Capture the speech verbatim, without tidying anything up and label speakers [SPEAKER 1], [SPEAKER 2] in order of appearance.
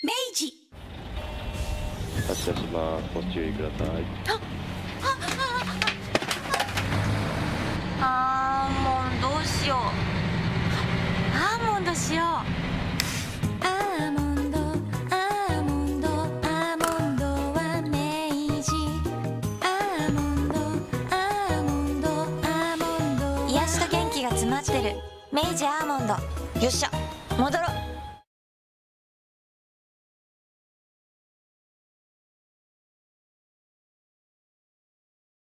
[SPEAKER 1] 明治。
[SPEAKER 2] 発車します。ご注意ください。
[SPEAKER 3] あーもんどうしよう。アーモンドしよう。
[SPEAKER 4] アーモンドアーモンドアーモンドは明治。アーモンドアーモンドアーモンド。
[SPEAKER 3] 癒しと元気が詰まってる明治アーモンド。よっしゃ戻ろう。